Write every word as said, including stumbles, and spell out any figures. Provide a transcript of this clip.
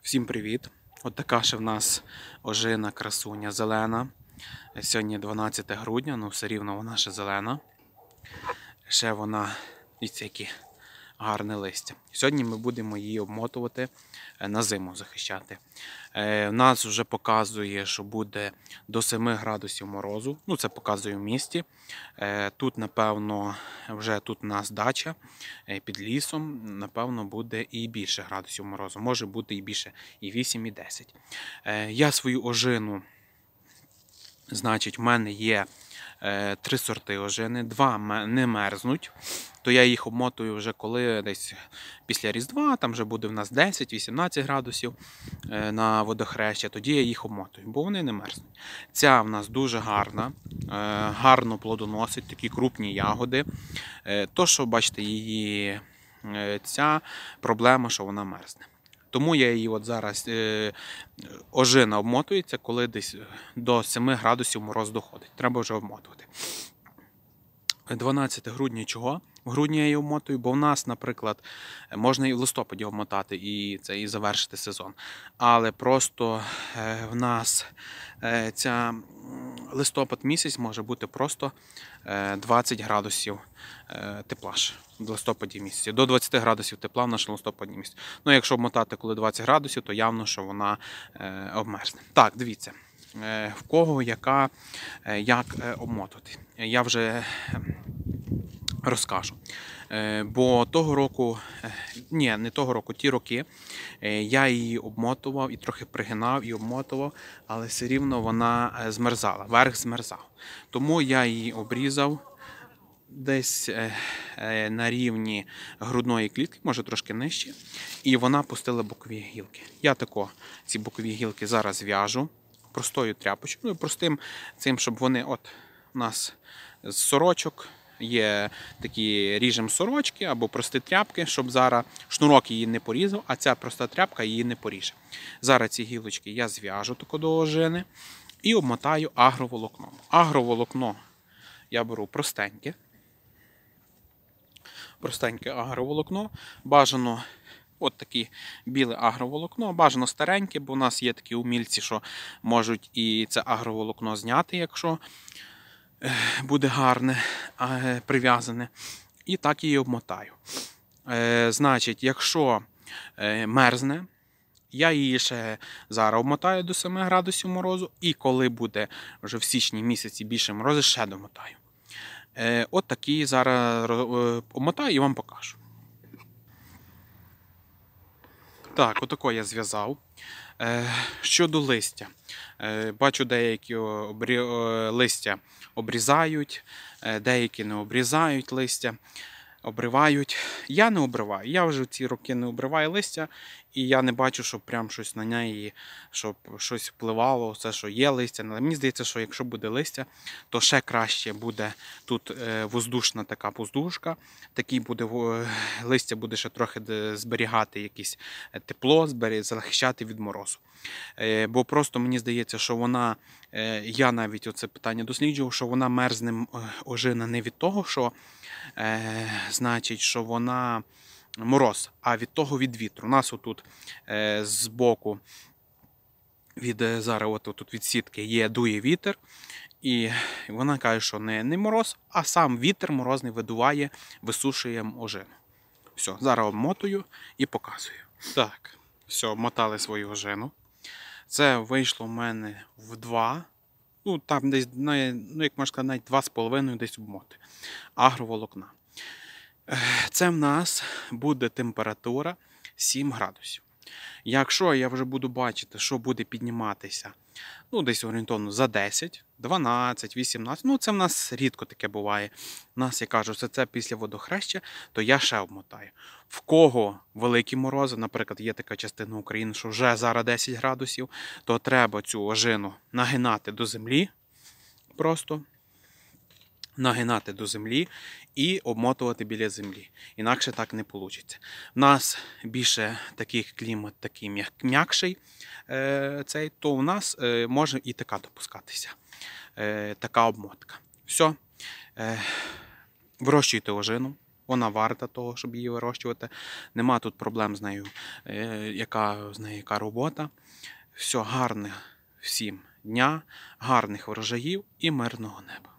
Всім привіт! От така ще в нас ожина красуня зелена. Сьогодні дванадцяте грудня, ну все рівно вона ще зелена. Ще вона, дивіться, які гарне листя. Сьогодні ми будемо її обмотувати, на зиму захищати. У нас вже показує, що буде до семи градусів морозу. Ну, це показує в місті. Тут, напевно, вже тут у нас дача під лісом, напевно, буде і більше градусів морозу. Може бути і більше, і вісім, і десять. Я свою ожину, значить, в мене є три сорти ожини, два не мерзнуть, то я їх обмотую вже коли десь після Різдва, там вже буде в нас десять-вісімнадцять градусів на водохреща, тоді я їх обмотую, бо вони не мерзнуть. Ця в нас дуже гарна, гарно плодоносить, такі крупні ягоди. То, що, бачите, її ця проблема, що вона мерзне. Тому я її от зараз, е, ожина обмотується, коли десь до семи градусів мороз доходить. Треба вже обмотувати. дванадцяте грудня чого? В грудні я її обмотую, бо в нас, наприклад, можна і в листопаді обмотати і це і завершити сезон. Але просто е, в нас е, ця листопад місяць може бути просто е, двадцять градусів е, тепла ж в листопаді місяці. До двадцяти градусів тепла в нашому листопаді місяці. Ну, якщо обмотати коли двадцять градусів, то явно, що вона е, обмерзне. Так, дивіться, е, в кого яка, е, як е, обмотувати. Я вже розкажу. Бо того року, ні, не того року, ті роки, я її обмотував і трохи пригинав і обмотував, але все рівно вона змерзала, верх змерзав. Тому я її обрізав десь на рівні грудної клітки, може трошки нижче, і вона пустила бокові гілки. Я тако ці бокові гілки зараз в'яжу простою тряпочкою, простим цим, щоб вони от у нас з сорочок, є такі ріжем сорочки або прості тряпки, щоб зараз шнурок її не порізав, а ця проста тряпка її не поріже. Зараз ці гілочки я зв'яжу тако до ожини і обмотаю агроволокном. Агроволокно я беру простеньке. Простеньке агроволокно. Бажано от таке біле агроволокно, бажано стареньке, бо у нас є такі умільці, що можуть і це агроволокно зняти, якщо буде гарне, прив'язане. І так її обмотаю. Значить, якщо мерзне, я її ще зараз обмотаю до семи градусів морозу, і коли буде вже в січні місяці більше морозу, ще домотаю. От такі зараз обмотаю і вам покажу. Так, отако я зв'язав. Щодо листя. Бачу, деякі листя обрізають, деякі не обрізають листя, обривають. Я не обриваю. Я вже ці роки не обриваю листя, і я не бачу, щоб прям щось на неї, щоб щось впливало, все, що є листя. Але мені здається, що якщо буде листя, то ще краще буде тут воздушна така воздушка, такий буде, листя буде ще трохи зберігати якесь тепло, захищати від морозу. Бо просто мені здається, що вона, я навіть оце питання досліджував, що вона мерзне ожина не від того, що Е, значить, що вона мороз, а від того від вітру. У нас отут е, збоку від, зараз от, тут від сітки є дує вітер, і вона каже, що не, не мороз, а сам вітер морозний видуває, висушує ожину. Все, зараз обмотую і показую. Так, все, обмотали свою ожину. Це вийшло в мене в два. Ну, там десь, ну, як можна сказати, навіть два з половиною десь обмоти агроволокна. Це в нас буде температура сім градусів. Якщо я вже буду бачити, що буде підніматися, ну, десь орієнтовно за десять, дванадцять, вісімнадцять, ну, це в нас рідко таке буває. У нас, я кажу, що це після водохреща, то я ще обмотаю. В кого великі морози, наприклад, є така частина України, що вже зараз десять градусів, то треба цю ожину нагинати до землі, просто нагинати до землі і обмотувати біля землі. Інакше так не вийде. У нас більше таких клімат, такий м'якший, цей, то у нас може і така допускатися. Така обмотка. Все. Вирощуйте ожину. вона варта того, щоб її вирощувати. Нема тут проблем з нею, яка з нею яка робота. Все гарне всім дня, гарних врожаїв і мирного неба.